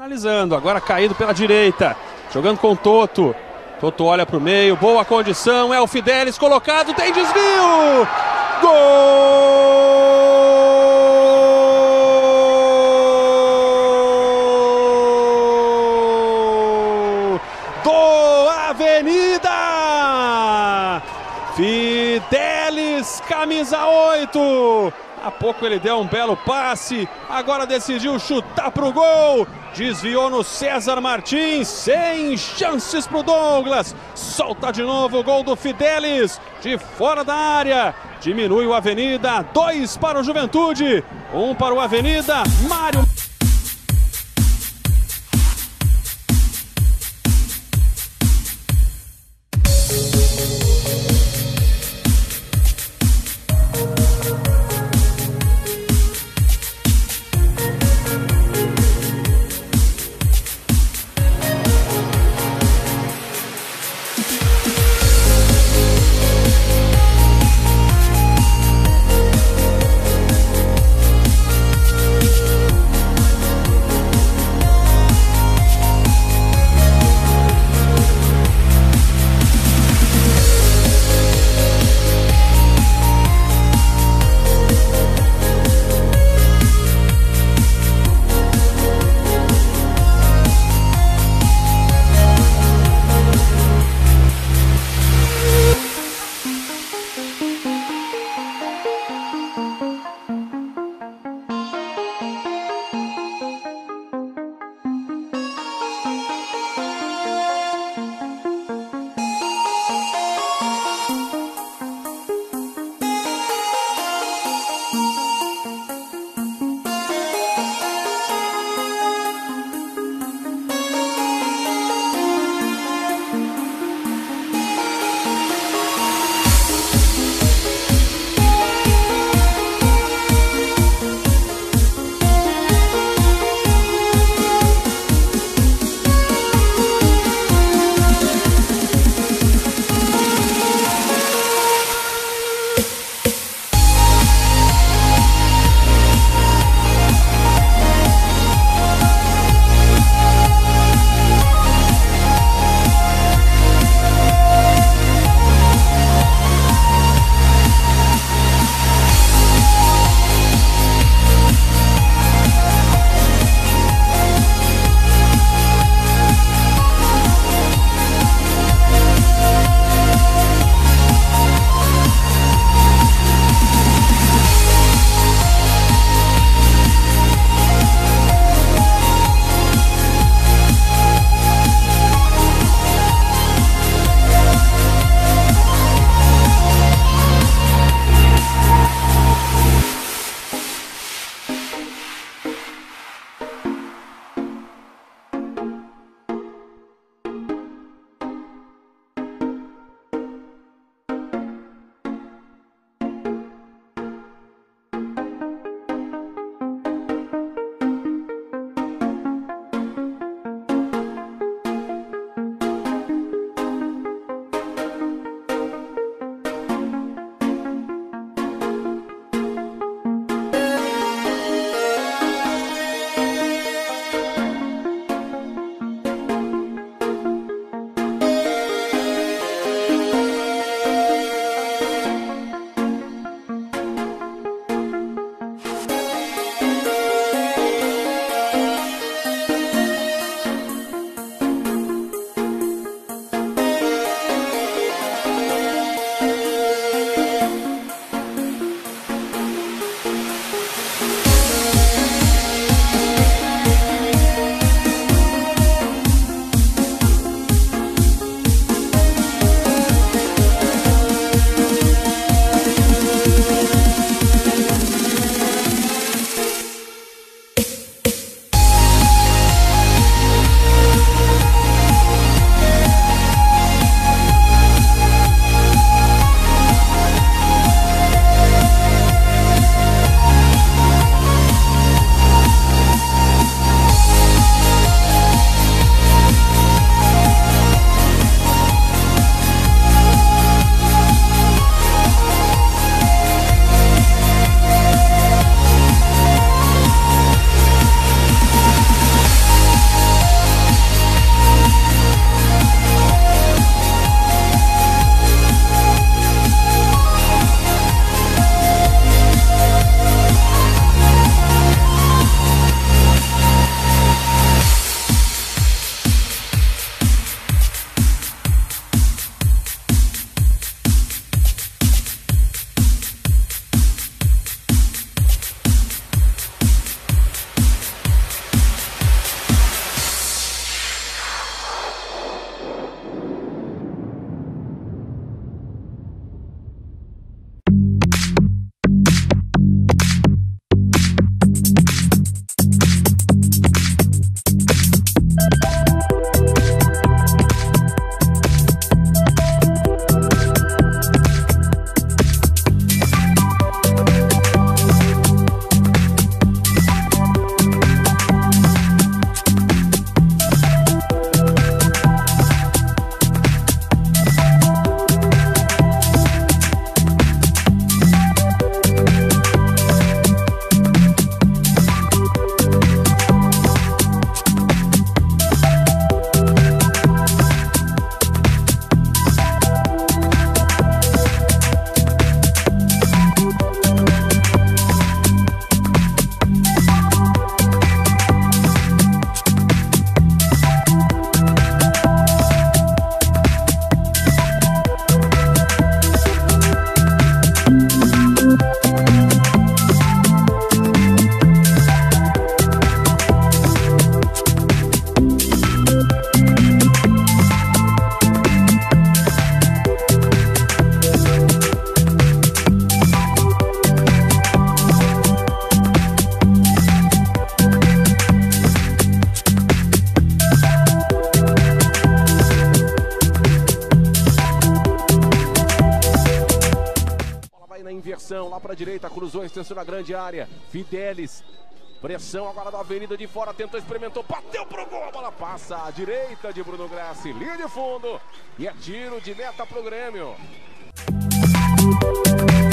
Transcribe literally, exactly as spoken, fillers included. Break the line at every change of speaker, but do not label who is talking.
Finalizando, agora caído pela direita, jogando com o Toto. Toto olha para o meio, boa condição, é o Fidelis colocado, tem desvio! Gol do Avenida! Fidelis, camisa oito. Há pouco ele deu um belo passe, agora decidiu chutar para o gol. Desviou no César Martins, sem chances para o Douglas. Solta de novo o gol do Fidelis, de fora da área. Diminui o Avenida, dois para o Juventude, um para o Avenida, Mário.
para a direita, cruzou, extensão na grande área. Fidelis, pressão agora da Avenida de Fora, tentou, experimentou, bateu pro gol, a bola passa à direita de Bruno Grassi, linha de fundo, e é tiro de meta pro Grêmio.